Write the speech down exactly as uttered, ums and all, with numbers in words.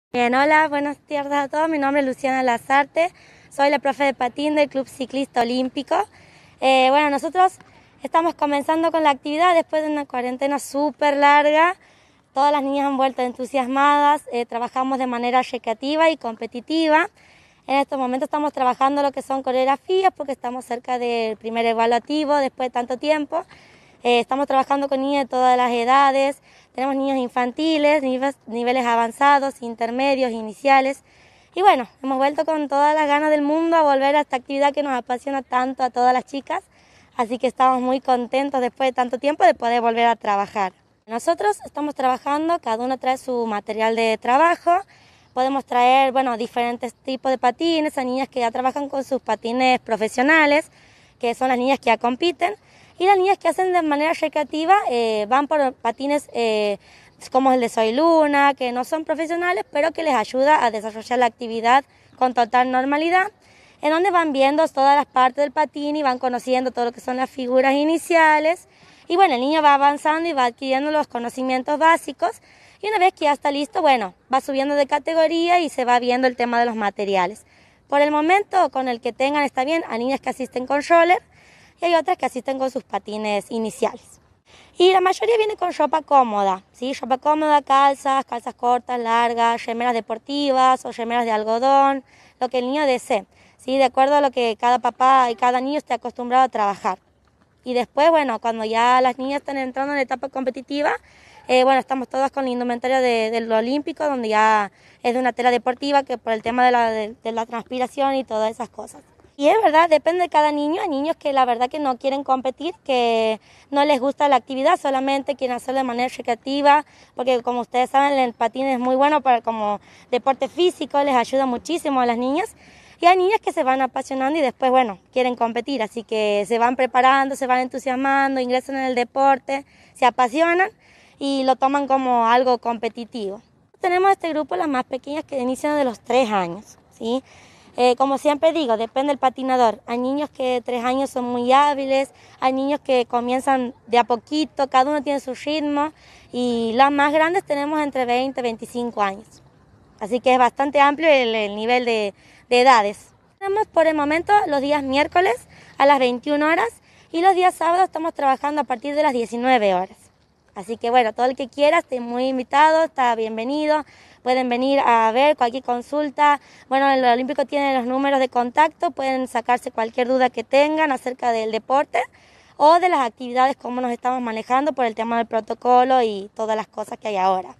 Bien, hola, buenas tardes a todos. Mi nombre es Luciana Lazarte, soy la profe de patín del Club Ciclista Olímpico. Eh, bueno, nosotros estamos comenzando con la actividad después de una cuarentena súper larga. Todas las niñas han vuelto entusiasmadas, eh, trabajamos de manera recreativa y competitiva. En estos momentos estamos trabajando lo que son coreografías porque estamos cerca del primer evaluativo después de tanto tiempo. Eh, estamos trabajando con niños de todas las edades, tenemos niños infantiles, niveles, niveles avanzados, intermedios, iniciales. Y bueno, hemos vuelto con todas las ganas del mundo a volver a esta actividad que nos apasiona tanto a todas las chicas. Así que estamos muy contentos después de tanto tiempo de poder volver a trabajar. Nosotros estamos trabajando, cada uno trae su material de trabajo. Podemos traer, bueno, diferentes tipos de patines, a niñas que ya trabajan con sus patines profesionales, que son las niñas que ya compiten. Y las niñas que hacen de manera recreativa eh, van por patines eh, como el de Soy Luna, que no son profesionales, pero que les ayuda a desarrollar la actividad con total normalidad, en donde van viendo todas las partes del patín y van conociendo todo lo que son las figuras iniciales. Y bueno, el niño va avanzando y va adquiriendo los conocimientos básicos, y una vez que ya está listo, bueno, va subiendo de categoría y se va viendo el tema de los materiales. Por el momento, con el que tengan está bien, a niñas que asisten con roller, y hay otras que asisten con sus patines iniciales. Y la mayoría viene con ropa cómoda, ¿sí? Ropa cómoda, calzas, calzas cortas, largas, remeras deportivas o remeras de algodón, lo que el niño desee, ¿sí? De acuerdo a lo que cada papá y cada niño esté acostumbrado a trabajar. Y después, bueno, cuando ya las niñas están entrando en la etapa competitiva, eh, bueno, estamos todas con la indumentaria de, del Olímpico, donde ya es de una tela deportiva, que por el tema de la, de, de la transpiración y todas esas cosas. Y es verdad, depende de cada niño. Hay niños que la verdad que no quieren competir, que no les gusta la actividad, solamente quieren hacerlo de manera recreativa, porque como ustedes saben, el patín es muy bueno para como deporte físico, les ayuda muchísimo a las niñas. Y hay niñas que se van apasionando y después, bueno, quieren competir, así que se van preparando, se van entusiasmando, ingresan en el deporte, se apasionan y lo toman como algo competitivo. Tenemos este grupo, las más pequeñas, que inician de los tres años, ¿sí? Eh, como siempre digo, depende del patinador. Hay niños que de tres años son muy hábiles, hay niños que comienzan de a poquito, cada uno tiene su ritmo, y las más grandes tenemos entre veinte y veinticinco años. Así que es bastante amplio el, el nivel de, de edades. Tenemos por el momento los días miércoles a las veintiuna horas y los días sábados estamos trabajando a partir de las diecinueve horas. Así que bueno, todo el que quiera, esté muy invitado, está bienvenido. Pueden venir a ver cualquier consulta. Bueno, el Olímpico tiene los números de contacto, pueden sacarse cualquier duda que tengan acerca del deporte o de las actividades, cómo nos estamos manejando por el tema del protocolo y todas las cosas que hay ahora.